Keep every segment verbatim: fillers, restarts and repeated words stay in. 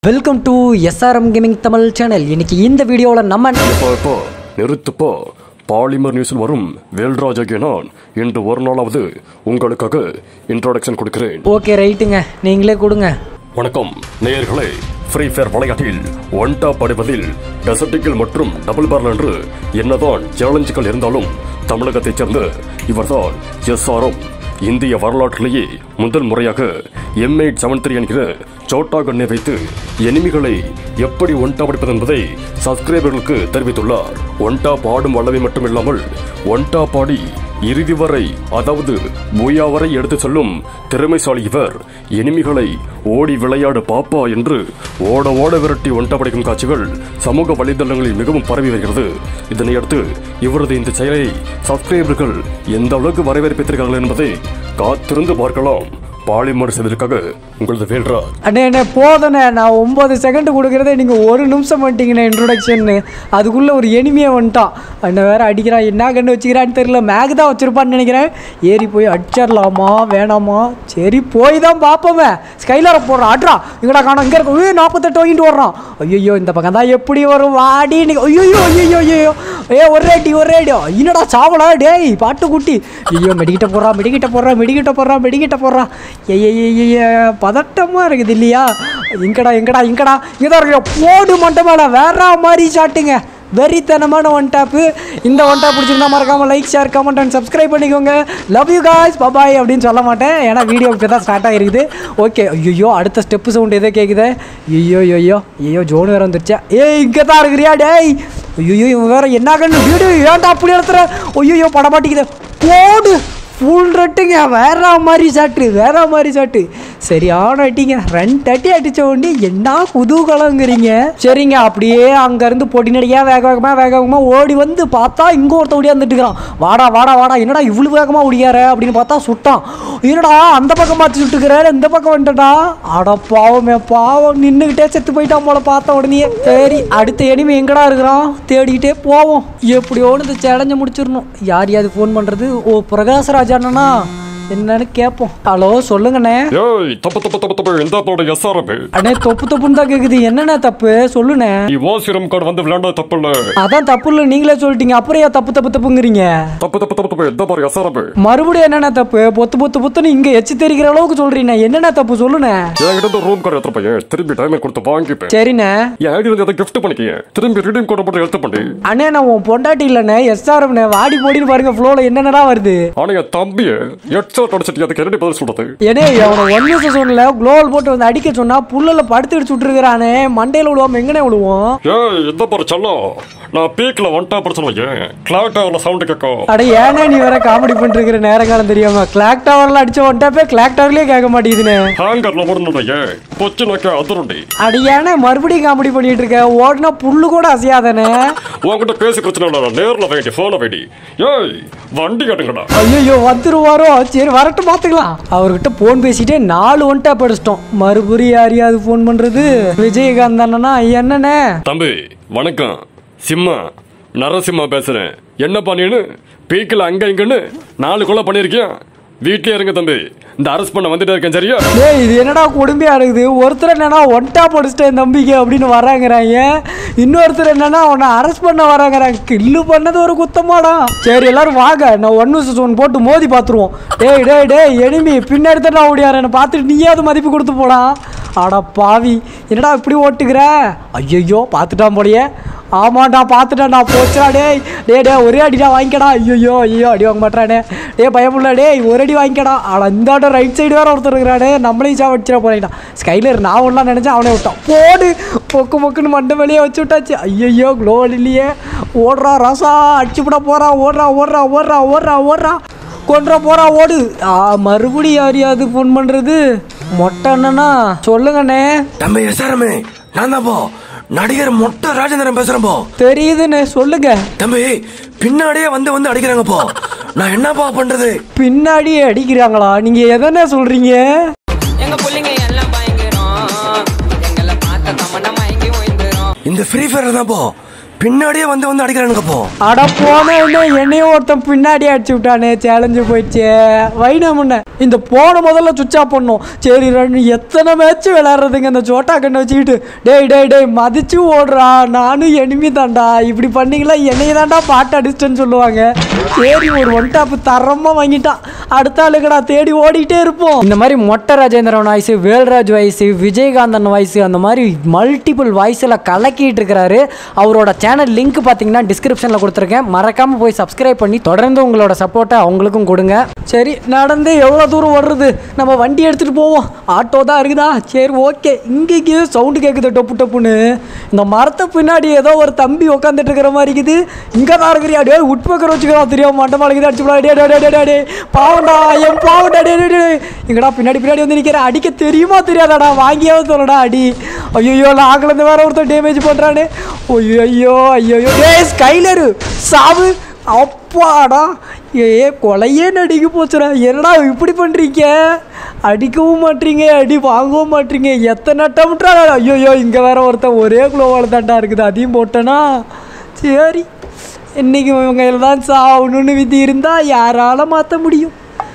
Welcome to SRM gaming Tamil channel. இன்னைக்கு இந்த வீடியோவில் நம்ம நிறுத்துப்போ பாலிமர் நியூஸில் வரும் வேல்ராஜாகிய நான் இன்று ஒரு நாளாவது உங்களுக்காக இன்ட்ரோடக்ஷன் கொடுக்கிறேன். ஓகே ரைட்டுங்க, நீங்களே கொடுங்க. வணக்கம் நேயர்களே. ஃப்ரீ ஃபயர் விளையாட்டில் ஒன் டாப் அடைவதில் டெசர்டிக்கல் மற்றும் டபுள் பார்ல் என்று என்னதான் சேலஞ்சுகள் இருந்தாலும் தமிழகத்தைச் சேர்ந்த இவர்தான் எஸ்ஆர்எம். இந்திய வரலாற்றிலேயே முதல் முறையாக எம் எயிட் செவன் த்ரீ என்கிற சோட்டா கண்ணை வைத்து எனிமிகளை எப்படி ஒன் டாப் அடிப்பது என்பதை சப்ஸ்கிரைபர்களுக்கு தெரிவித்துள்ளார். ஒன் டாப் ஆடும் அளவை மட்டுமில்லாமல் ஒன் டாப் ஆடி இறுதி வரை, அதாவது பூயா வரை எடுத்து செல்லும் திறமைசாலி இவர். எனிமிகளை ஓடி விளையாடு பாப்பா என்று ஓட ஓட விரட்டி ஒன் டாப் அடிக்கும் காட்சிகள் சமூக வலைதளங்களில் மிகவும் பரவி வருகிறது. இதனையடுத்து இவரது இந்த செயலை சப்ஸ்கிரைபர்கள் எந்த அளவுக்கு வரவேற்பித்திருக்கிறார்கள் என்பதை காத்திருந்து பார்க்கலாம். பாலிமர் செய்வதற்காக உங்களது வேல்ரா அண்ணே அண்ணே போதண்ணே, நான் ஒம்பது செகண்ட் கொடுக்குறதே நீங்கள் ஒரு நிமிஷம் பண்ணிட்டீங்கண்ணே இன்ட்ரோடக்ஷன். அதுக்குள்ளே ஒரு எனிமையை வந்துட்டான். அண்ணன் வேறு அடிக்கிறான், என்ன கண்ணு வச்சுக்கிறான்னு தெரியல. மேக் தான் வச்சுருப்பான்னு நினைக்கிறேன். ஏறி போய் அடிச்சிடலாமா வேணாமா? சரி போய் தான் பார்ப்போமே. ஸ்கைலரை போடுறான், ஆட்ரா இங்கடா காணும், இங்கே இருக்கும். நாற்பத்தெட்டு வாங்கிட்டு வர்றான். ஐயோ இந்த பக்கம் தான் எப்படி வரும் வாடி. ஐயோ ஐயோ ஐயோ ஏ ஒரே அடி ஒரே அடி. என்னடா சாவலா டேய் பாட்டு குட்டி. ஐயோ மெடிக்கிட்ட போடுறான் மெடிக்கிட்ட போடுறான் மெடிக்கிட்ட போடுறான் மெடிக்கிட்ட போடுறான். ஐய பதட்டமா இருக்குது இல்லையா? இங்கடா எங்கடா இங்கடா இங்கதான் இருக்கு. போடு மண்டமால வேற மாதிரி சாட்டுங்க. வெறித்தனமான ஒன் டாப்பு. இந்த ஒன் டாப் பிடிச்சிருந்தா மறக்காம like share comment and subscribe பண்ணிக்கோங்க. லவ் யூ காய்ஸ், பபாய் அப்படின்னு சொல்ல மாட்டேன், ஏன்னா வீடியோ இப்போ தான் ஸ்டார்ட் ஆகிருக்குது. ஓகே ஐயோ அடுத்த ஸ்டெப்பு சவுண்ட் எதோ கேட்குது. ஐயோ ஐயோ ஐயோ ஜோன் வேறு வந்துருச்சா? ஏய் இங்கே தான் இருக்கிறியா டேய்? ஐயோ இவன் வேற என்ன கண்ணு வீடியோ ஏன்டா அப்படி எடுத்துற? ஐயோ பட மாட்டேங்குது. போடு ஃபுல் ரெட்டுங்க. வேற மாதிரி சாட்டு வேற மாதிரி சாட்டு. சரியான அட்டிங்க. ரெண்டு அட்டி அடிச்ச உடனே என்ன குதூகலங்கிறீங்க. சரிங்க அப்படியே அங்கேருந்து பொட்டினடியாக வேக வேகமாக வேக வேகமாக ஓடி வந்து பார்த்தா இங்கே ஒருத்த ஓடியாந்துட்டுக்கிறான். வாடா வாடா வாடா என்னடா இவ்வளோ வேகமாக ஓடியார அப்படின்னு பார்த்தா சுட்டான். என்னடா அந்த பக்கம் பார்த்து சுட்டுக்கிறாரு, இந்த பக்கம் வந்துட்டா. அட பாவமே பாவம், நின்றுக்கிட்டே செத்து போயிட்டான் போல பார்த்த உடனே. சரி அடுத்த எனிமே எங்கடா இருக்கிறான் தேடிக்கிட்டே போவோம். எப்படியோடு இந்த சேலஞ்சை முடிச்சிடணும். யார் யாரு ஃபோன் பண்ணுறது? ஓ பிரகாஷ்ராஜ் அண்ணா என்னன்னு கேட்போம். ஹலோ சொல்லுங்கண்ணே. ஏய் தப்பு தப்பு தப்பு தப்பு இந்த போட எஸ்ஆர்எம். அண்ணே தப்பு தப்புன்னு தான் கேக்குது. என்னண்ணே தப்பு சொல்லுண்ணே. நீ வாசிரம் கார்டு வந்து விளையாட தப்பு இல்ல. அதான் தப்பு இல்ல நீங்களே சொல்லிட்டீங்க, அப்புறம் ஏன் தப்பு தப்பு தப்புங்கிறீங்க? தப்பு தப்பு தப்பு தப்பு இந்த பாரு எஸ்ஆர்எம். மறுபடியும் என்னண்ணே தப்பு? பொத்து பொத்து பொத்துன்னு இங்க எச்சு தெரிக்கிற அளவுக்கு சொல்றீங்க. என்னண்ணே தப்பு சொல்லுண்ணே. என்கிட்ட ரூம் கார்டு எடுத்து போய் திரும்பி டைம் கொடுத்து வாங்கிப்பேன். சரிண்ணே. என் ஐடி வந்து அதை கிஃப்ட் பண்ணிக்கீங்க. திரும்பி ரிடீம் கோட் போட்டு எடுத்து பண்ணி. அண்ணே நான் உன் பொண்டாட்டி இல்லண்ணே எஸ்ஆர்எம். வாடி போடின்னு பாருங்க ஃப்ளோல என்னென்னடா வருது. ஆனா தம்பி ஹெட்ஷாட் அடிச்சிட்டு அதுக்கு என்ன பதில் சொல்றது? ஏனே அவன ஒன் நிமிஷம் சொன்னல குளோவல் போட்டு வந்து அடிக்க சொன்னா புல்லல படுத்து அடிச்சு விட்டுருக்கானே. மண்டையில விழுவாம எங்கனே விழுவோம்? ஏய் இந்த பாரு செல்லம், நான் பீக்ல ஒன் டாப் அடிச்சேன் வையே, கிளாக் டவர்ல சவுண்ட் கேட்கும். அட ஏனே நீ வேற காமெடி பண்ணிட்டு இருக்கிற நேரம் காலம் தெரியாம? கிளாக் டவர்ல அடிச்ச ஒன் டாப்பே கிளாக் டவர்லயே கேட்க மாட்டேங்குதுனே. ஹேங்கர்ல போடணும் வையே, பொச்சு நக்க அதுருண்டி. அட ஏனே மறுபடியும் காமெடி பண்ணிட்டு இருக்க? ஓடுனா புல்லு கூட அசையாதானே. உன்கிட்ட பேசி பிரச்சனை இல்ல, நேர்ல வேண்டி போன வேண்டி. ஏய் வண்டி கட்டுங்கடா. ஐயோ வந்துருவாரோ? சரி வரட்டு பாத்துக்கலாம். அவர்கிட்ட போன் பேசிட்டே நாலு ஒன் டாப் அடிச்சிட்டோம். மறுபடியும் யாரையாவது போன் பண்றது? விஜயகாந்த் அண்ணனா? என்னண்ணே தம்பி வணக்கம், சிம்மா நரசிம்மா பேசுறேன். என்ன பண்ணின்னு பீக்கில் அங்க இங்கன்னு நாலு கொலை பண்ணிருக்கேன். வீட்லயே இருங்க தம்பி, இந்த அரெஸ்ட் பண்ண வந்துட்டே இருக்கேன் சரியா? ஏய் இது என்னடா கொடுமையா இருக்குது. ஒருத்தர் என்னன்னா ஒன் டாப் அடிச்சிட்டேன் தம்பிக்கு அப்படின்னு வராங்கிறாங்க, இன்னொருத்தர் என்னன்னா அவனை அரெஸ்ட் பண்ண வராங்கிறாங்க. கில்லு பண்ணது ஒரு குத்தமாடா. சரி எல்லாரும் வாங்க, நான் ஒன் விசஸ் ஒன் போட்டு மோதி பார்த்துருவோம். டேய் டேய் டேய் எனிமி பின்னாடி தான் நான் ஓடியாரு, என்னை பார்த்துட்டு நீயாவது மதிப்பு கொடுத்து போடா. அட பாவி என்னடா இப்படி ஓட்டுக்கிற? ஐயோ பார்த்துட்டான் போலையே. ஆமாண்டா பார்த்துட்டான்டா. போச்சுடா டேய் டே டே ஒரே அடிடா வாங்கிக்கடா. ஐயோ ஐயோ அடி வாங்க மாட்டானே. டே பயமுள்ள டேய் ஒரு அடி வாங்கிக்கடா. ஆனால் இந்த ஆட்டம் ரைட் சைடு வேறு ஒருத்தர் இருக்கிறானே, நம்மளையும் சா வச்சிட போறேன்டா. ஸ்கைலர் நான் ஒன்றாம் நினச்சேன், அவனே விட்டான். போடு பொக்கு பொக்குன்னு மண்டை வெளியே வச்சு விட்டாச்சு. ஐயோ க்ளோவல் இல்லையே. ஓடுறா ரசா அடிச்சுப்பட போறா. ஓடுறா ஓடுறா ஓடுறா ஓடுறா ஓடுறா கொன்ற போறா ஓடு. மறுபடியும் யாரையாவது ஃபோன் பண்றது? மொட்டை அண்ணனா சொல்லுங்கண்ணே. தம்பி எஸ்ஆர்எம் நான் தான் போ நடிகர் மொட்டை ராஜேந்திரன் பேசுறேன் போ. தெரியுதுன்னு சொல்லுங்க தம்பி. பின்னாடியே வந்து வந்து அடிக்கிறாங்க போ, நான் என்னப்பா பண்றது? பின்னாடியே அடிக்கிறாங்களா? நீங்க எதனா சொல்றீங்க? எங்க புள்ளைங்க எல்லாம் பயங்கரம், எங்கள பார்த்த தமன மயங்கி ஓய்ந்துரும். இந்த ஃப்ரீ ஃபயர் தான் போ பின்னாடியே வந்து வந்து அடிக்கிறானுங்கப்போ. அட போன என்னையும் ஒருத்தன் பின்னாடி அடிச்சு விட்டானே, சேலஞ்சு போயிடுச்சு. வைனா முன்ன இந்த போன முதல்ல சுவிட்ச் ஆஃப் பண்ணோம். சரி ரெண்டு எத்தனை மேட்ச் விளையாடுறதுங்க இந்த சோட்டா கண்ணை வச்சுக்கிட்டு. டேய் டேய் டேய் மதிச்சு ஓடுறா, நானும் எனிமி தாண்டா, இப்படி பண்ணீங்களா என்னைய தாண்டா பாட்டு அடிச்சிட்டேன்னு சொல்லுவாங்க. சரி ஒரு ஒன் டாப் தரமாக வாங்கிட்டான். அடுத்த ஆளுக்கடா தேடி ஓடிட்டே இருப்போம். இந்த மாதிரி Mottai Rajendran voice, Velraj voice, Vijayakanthan voice, அந்த மாதிரி மல்டிபிள் வாய்ஸில் கலக்கிட்டு இருக்கிறாரு. அவரோட சேனல் லிங்க் பார்த்தீங்கன்னா டிஸ்கிரிப்ஷனில் கொடுத்துருக்கேன். மறக்காமல் போய் சப்ஸ்கிரைப் பண்ணி தொடர்ந்து உங்களோட சப்போர்ட்டை அவங்களுக்கும் கொடுங்க. சரி நடந்து எவ்வளோ தூரம் ஓடுறது, நம்ம வண்டி எடுத்துகிட்டு போவோம். ஆட்டோ தான் இருக்குதா, சரி ஓகே. இங்கேயே சவுண்டு கேட்குது டொப்பு டப்புன்னு. இந்த மரத்தை பின்னாடி ஏதோ ஒரு தம்பி உட்காந்துட்டு இருக்கிற மாதிரி இருக்குது. இங்கே தான் இருக்கிறியா, டே உட்பக்கர் வச்சுக்கிறோம் தெரியாம மட்டமாளிக்குது அடிச்சு டே டே டே டே பாவண்டா என் பாவண்டா டே டே இங்கடா பின்னாடி பின்னாடி வந்து நிற்கிறேன். அடிக்க தெரியுமா தெரியாதாடா, வாங்கியாவது சொல்லடா அடி. ஐயோ நாக்கிலேருந்து வேற ஒருத்தர் டேமேஜ் பண்ணுறானே. ஐயோ ஐயோ ஐயோ டே ஸ்கைலரு சாவு. அப்பாடா ஏ கொலையே நடிக்க போச்சுடா. என்னடா இப்படி பண்ணுறீங்க, அடிக்கவும் மாட்டீங்க அடி வாங்கவும் மாட்டீங்க, எத்தனை அட்டம்ட்டா. ஐயோ இங்கே வேற ஒருத்தன் ஒரே குளோவால் தாண்டா இருக்குது, அதையும் போட்டேன்னா. சரி இன்றைக்கி இவங்க எல்லாம் சாகணுன்னு விதி இருந்தால் யாரால் மாற்ற முடியும்.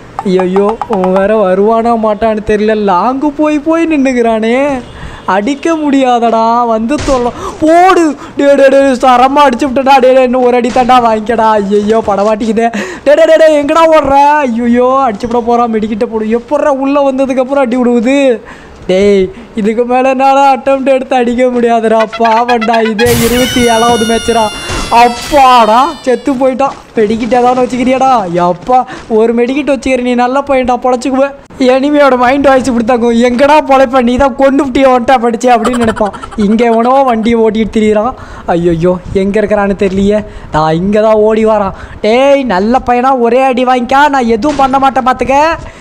ஐயோ அவன் வேற வருவானா மாட்டான்னு தெரியல, லாங்கு போய் போய் நின்றுக்கிறானே. அடிக்க முடியாதடா, வந்து சொல்லலாம் போடு. டே டே டே தரமாக அடிச்சு விட்டடா. டே இன்னும் ஒரு அடி தாண்டா வாங்கிக்கடா. ஐயோ படமாட்டிக்குதே. டே டே டே எங்கடா ஓடுற. ஐயோ அடிச்சு விட போகிறான், மெடிக்கிட்ட போடு. எப்பட்றா உள்ளே வந்ததுக்கப்புறம் அடி விடுவது. டேய் இதுக்கு மேலே என்னால் அட்டம் எடுத்து அடிக்க முடியாதுடா, பாவண்டா. இதே இருபத்தி ஏழாவது மேட்சரா. அப்பாடா செத்து போயிட்டான். மெடிக்கிட்ட ஏதாவது வச்சுக்கிறியாடா. அப்பா ஒரு மெடிக்கிட்டு வச்சுக்கிற, நீ நல்லா போயிட்டா பொழைச்சிக்குவேன். எனிமையோட மைண்ட் வாய்ஸ் இப்படித்தாக்கும், எங்கடா பொழைப்ப நீ தான் கொண்டு விட்டிய ஒன்ட்டா படிச்சு அப்படின்னு நினைப்பான். இங்கே எவனோ வண்டியை ஓட்டிகிட்டு திரியிறான். ஐயோ எங்கே இருக்கிறான்னு தெரியலையே. நான் இங்கே தான் ஓடி வரான். டேய் நல்ல பையனா ஒரே அடி வாங்கிக்கா, நான் எதுவும் பண்ண மாட்டேன் பார்த்துக்க.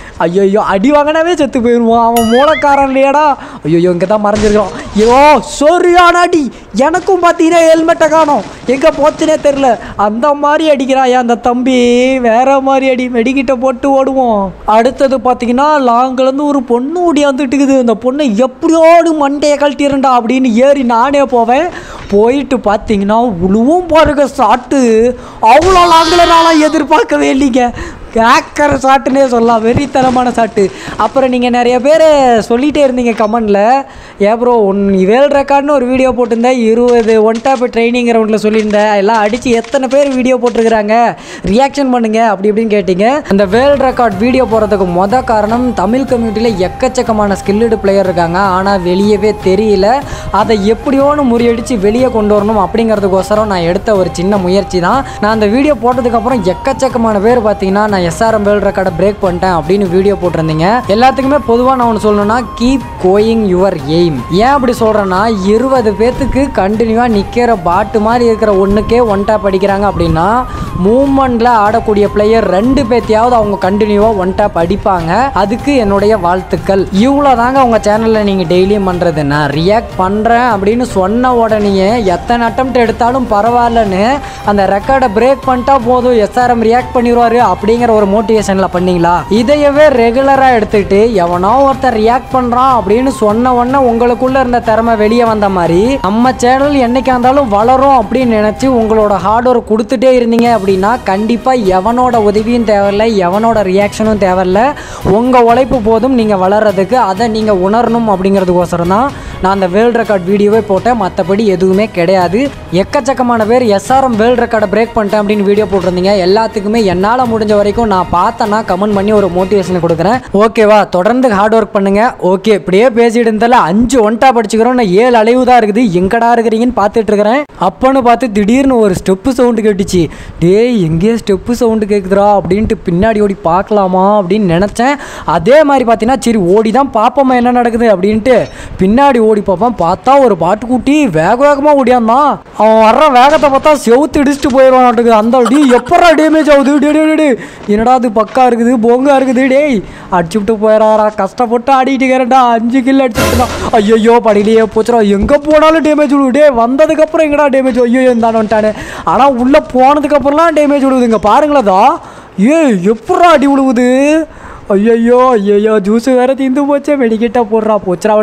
ஐயோ அடி வாங்கினாவே செத்து போயிடுவான், அவன் மூலக்காரன் இல்லையாடா. ஐயோ இங்கே தான் மறைஞ்சிருக்கான். ஐயோ சரியான அடி. எனக்கும் பார்த்தீங்கன்னா ஹெல்மெட்டை காணோம், எங்கே போச்சுனே தெரில. அந்த மாதிரி அடிக்கிறான் அந்த தம்பி, வேற மாதிரி அடி. மெடிக்கிட்ட போட்டு ஓடுவோம். அடுத்தது பார்த்தீங்கன்னா லாங்கிலேருந்து ஒரு பொண்ணு ஓடியாந்துட்டு இருக்குது. அந்த பொண்ணை எப்படியோடு மண்டையை கழட்டிடுறா அப்படின்னு ஏறி நானே போவேன். போயிட்டு பார்த்தீங்கன்னா உழுவும் பாருங்க சாட்டு. அவ்வளோ லாங்கில் நானும் எதிர்பார்க்கவே இல்லைங்க. கேக்கர் சாட்டுன்னே சொல்லலாம், வெறித்தனமான சாட்டு. அப்புறம் நீங்கள் நிறைய பேர் சொல்லிகிட்டே இருந்தீங்க கமெண்டில், ஏ ப்ரோ ஒன் வேல் ரெக்கார்ட்னு ஒரு வீடியோ போட்டிருந்தேன், இருபது ஒன் டாப் ட்ரைனிங் கிரவுண்டில் சொல்லியிருந்தேன், எல்லாம் அடித்து எத்தனை பேர் வீடியோ போட்டிருக்கிறாங்க, ரியாக்ஷன் பண்ணுங்கள் அப்படி இப்படின்னு கேட்டிங்க. அந்த வேல் ரெக்கார்ட் வீடியோ போகிறதுக்கு மொதல் காரணம் தமிழ் கம்யூனிட்டியில் எக்கச்சக்கமான ஸ்கில்டு பிளேயர் இருக்காங்க, ஆனால் வெளியவே தெரியல. அதை எப்படியோன்னு முறியடித்து வெளியே கொண்டு வரணும் அப்படிங்கிறதுக்கோசரம் நான் எடுத்த ஒரு சின்ன முயற்சி தான். நான் அந்த வீடியோ போட்டதுக்கப்புறம் எக்கச்சக்கமான பேர் பார்த்தீங்கன்னா நான் எஸ்ஆர்எம் வேர்ல்ட் ரெக்கார்டை பிரேக் பண்ணிட்டேன் அப்படின்னு வீடியோ போட்டிருந்தீங்க. எல்லாத்துக்குமே பொதுவாக நான் ஒன்று சொல்லணும்னா, கீப் கோயிங் யுவர் எய்ம். ஏன் அப்படி சொல்கிறேன்னா, இருபது பேர்த்துக்கு கண்டினியூவாக நிற்கிற பாட்டு மாதிரி இருக்கிற ஒன்றுக்கே ஒன் டாப் அடிக்கிறாங்க அப்படின்னா, மூவ்மெண்ட்டில் ஆடக்கூடிய பிளேயர் ரெண்டு பேர்த்தையாவது அவங்க கண்டினியூவாக ஒன் டாப் அடிப்பாங்க. அதுக்கு என்னுடைய வாழ்த்துக்கள். இவ்வளோ தாங்க உங்கள் சேனலில் நீங்கள் டெய்லியும் பண்ணுறது. நான் ரியாக்ட் பண்ணுறேன் அப்படின்னு சொன்ன உடனே எத்தனை அட்டம்ப்ட் எடுத்தாலும் பரவாயில்லன்னு அந்த ரெக்கார்டை பிரேக் பண்ணிட்டா போதும், எஸ்ஆர்எம் ரியாக்ட் பண்ணிடுவார் அப்படிங்கிற ஒரு மோட்டிவேஷனில் பண்ணீங்களா? இதையவே ரெகுலராக எடுத்துக்கிட்டு எவனோ ஒருத்தர் ரியாக்ட் பண்ணுறான் அப்படின்னு சொன்ன உடனே உங்களுக்குள்ள இருந்த திறமை வெளியே வந்த மாதிரி நம்ம சேனல் என்னைக்கா இருந்தாலும் வளரும் அப்படின்னு நினச்சி உங்களோட ஹார்ட் ஒர்க் கொடுத்துட்டே இருந்தீங்க அப்படின்னா கண்டிப்பாக எவனோட உதவியும் தேவையில்லை, எவனோட ரியாக்ஷனும் தேவையில்லை. உங்கள் உழைப்பு போதும் நீங்கள் வளர்கிறதுக்கு. அதை நீங்கள் உணரணும் அப்படிங்கிறதுக்கோசரம் தான் நான் அந்த வேர்ல்ட் ரெக்கார்ட் வீடியோவே போட்டேன், மற்றபடி எதுவுமே கிடையாது. எக்கச்சக்கமான பேர் எஸ்ஆர்எம் வேர்ல்ட் ரெக்கார்டை பிரேக் பண்ணிட்டேன் அப்படின்னு வீடியோ போட்டிருந்தீங்க. எல்லாத்துக்குமே என்னால் முடிஞ்ச வரைக்கும் நான் பார்த்தேன்னா கமெண்ட் பண்ணி ஒரு மோட்டிவேஷன் கொடுக்குறேன். ஓகேவா, தொடர்ந்து ஹார்ட் ஒர்க் பண்ணுங்க. ஓகே இப்படியே பேசிட்டு இருந்தால அஞ்சு ஒன்டா படிச்சுக்கிறோம், நான் ஏழு அலைவு தான் இருக்குது, எங்கடா இருக்கிறீங்கன்னு பார்த்துட்டு இருக்கிறேன். அப்பன்னு பார்த்து திடீர்னு ஒரு ஸ்டெப்பு சவுண்டு கேட்டுச்சு. டேய் எங்கேயே ஸ்டெப்பு சவுண்டு கேட்குதுரா அப்படின்ட்டு பின்னாடி ஓடி பார்க்கலாமா அப்படின்னு நினச்சேன். அதே மாதிரி பார்த்தீங்கன்னா சரி ஓடி தான் பார்ப்போமா என்ன நடக்குது அப்படின்ட்டு பின்னாடி ஓடி பார்ப்பேன். பார்த்தா ஒரு பாட்டுக்குட்டி வேக வேகமாக ஓடியாந்தான். அவன் வர்ற வேகத்தை பார்த்தா செவுத்து இடிச்சுட்டு போயிடுவான். அந்த அடி எப்படா டேமேஜ் ஆகுது. டே டே டே என்னடா அது பக்கா இருக்குது பொங்கா இருக்குது. டேய் அடிச்சு விட்டு போயிடாரா, கஷ்டப்பட்டு ஆடிட்டு இருக்கிறேன்டா. அஞ்சு கில் அடிச்சுட்டுதான். ஐயோ படியிலேயே போச்சுடா, எங்கே போனாலும் டேமேஜ் விழுவு. டே வந்ததுக்கப்புறம் எங்கடா டேமேஜ் ஐயோ இருந்தானு வந்துட்டானே. ஆனால் உள்ளே போனதுக்கப்புறம்லாம் டேமேஜ் விழுவுதுங்க பாருங்களதா. ஏ எப்படா அடி விழுவுது. ஐயோ ஐயோ ஜூஸு வேற தீந்து போச்சே. மெடிக்கிட்ட போடுறா போச்சுரா வந்துட்டான்.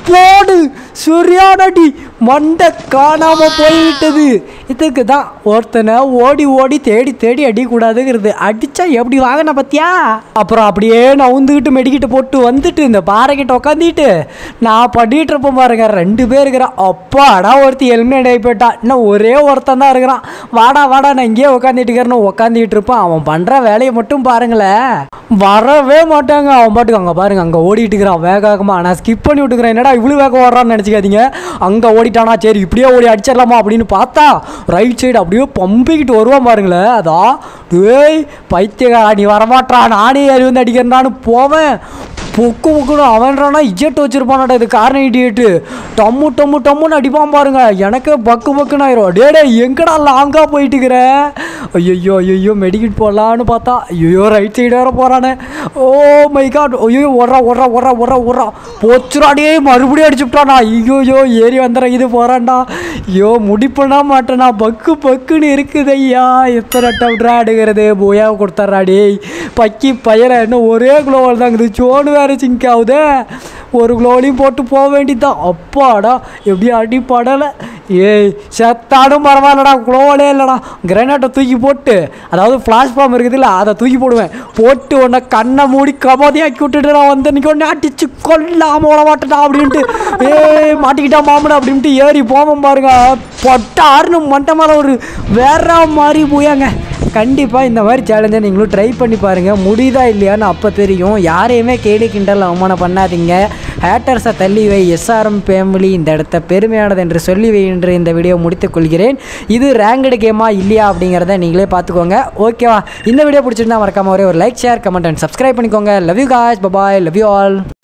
போடு சரியான அடி மண்டை காணாமல் போயிட்டது. இதுக்கு தான் ஒருத்தனை ஓடி ஓடி தேடி தேடி அடிக்கூடாதுங்கிறது. அடித்தா எப்படி வாங்கின பத்தியா. அப்புறம் அப்படியே நான் உந்துக்கிட்டு மெடிக்கிட்டு போட்டு வந்துட்டு இந்த பாறைக்கிட்ட உட்காந்துட்டு நான் பண்ணிட்டு இருப்பேன் பாருங்க. ரெண்டு பேர் இருக்கிறான். அப்பாடா ஒருத்தி ஹெல்மெட் ஆகி போயிட்டா. இன்னும் ஒரே ஒருத்தன் தான் இருக்கிறான். வாடா வாடா நான் இங்கேயே உட்காந்துட்டு இருக்கிறேன்னு உட்காந்துட்டு இருப்பான். அவன் பண்ணுற வேலையை மட்டும் பாருங்களேன். வரவே மாட்டாங்க. அவன் பாட்டுக்கு அங்கே பாருங்க அங்கே ஓடிட்டு இருக்கிறான் வேகமாக. நான் ஸ்கிப் பண்ணி விட்டுக்கிறேன். என்னடா இவ்வளோ வேகம் ஓடுறான்னு நினச்சிக்காதீங்க. அங்கே ஓடிட்டானா சரி இப்படியே ஓடி அடிச்சிடலாமா அப்படின்னு பார்த்தா ரைட் சைடு அப்படியே பம்பிக்கிட்டு வருவான் பாருங்களேன். அதான் டேய் பைத்தியக்காரா நீ வரமாட்டா நானே ஏறி வந்து அடிக்கிறேன்னான்னு போவேன். பொக்கு பொக்குன்னு அவன்றானா இஜெட் வச்சுருப்பானாடா இது காரணம் இடியேட்டு. டம்மு டம்மு டம்முன்னு அடிப்பான் பாருங்க. எனக்கு பக்கு பக்குன்னு ஆயிரும். டே டே எங்கடா லாங்காக போயிட்டுக்கிற. ஐயோ ஐயோ மெடிக்கிட் போடலான்னு பார்த்தா ஐயோ ரைட் சைடு வேறு போகிறானே. Oh my God. ஐயோ ஒர்றா ஒர்றா ஒர்றா ஒர்றா ஒர்றா போச்சுடாடியே மறுபடியும் அடிச்சுட்டானா. ஐயோயோ ஏறி வந்துடுறேன் இது போகிறான்டா. ஐயோ முடிப்புனா மாட்டேனா பக்கு பக்குன்னு இருக்குது ஐயா. எத்தனை டவுட்ரா அடுக்கிறது போயா கொடுத்துட்றாடே பக்கி பயிர இன்னும் ஒரே குளோவல் தாங்குது. சோனு வேறு சிங்க் ஆகுதே. ஒரு குளோவலையும் போட்டு போக வேண்டியதுதான். அப்பாடா எப்படி அடி படலை. ஏய் செத்தாடும் பரவாயில்லடா குளோவலே இல்லைடா. கிரனேட்டை தூக்கி போட்டு அதாவது பிளாட்ஃபார்ம் இருக்குது இல்லை அதை தூக்கி போடுவேன். போட்டு உன்னை கண்ணை மூடி கபதியாக்கி விட்டுட்டு நான் வந்து இன்னைக்கு ஒன்று அடிச்சு கொல்லாமல் விட மாட்டேடா அப்படின்ட்டு ஏய் மாட்டிக்கிட்டா மாமனா அப்படின்ட்டு ஏறி போவோம் பாருங்க. பொட்டாருன்னு மண்டை மேலே ஒரு வேற மாதிரி போயாங்க. கண்டிப்பாக இந்த மாதிரி சேலஞ்சை நீங்களும் ட்ரை பண்ணி பாருங்கள். முடியுதா இல்லையான்னு அப்போ தெரியும். யாரையுமே கேலி கிண்டல் அவமானம் பண்ணாதீங்க. ஹேட்டர்ஸை தள்ளி வை. எஸ்ஆர்எம் ஃபேமிலி இந்த இடத்த பெருமையானது என்று சொல்லி வை என்று இந்த வீடியோ முடித்துக் கொள்கிறேன். இது ரேங்கடு கேமா இல்லையா அப்படிங்கிறத நீங்களே பார்த்துக்கோங்க. ஓகேவா. இந்த வீடியோ பிடிச்சிருந்தா மறக்காம ஒரே ஒரு like share comment and subscribe பண்ணிக்கோங்க. Love you guys. Bye bye. Love you all.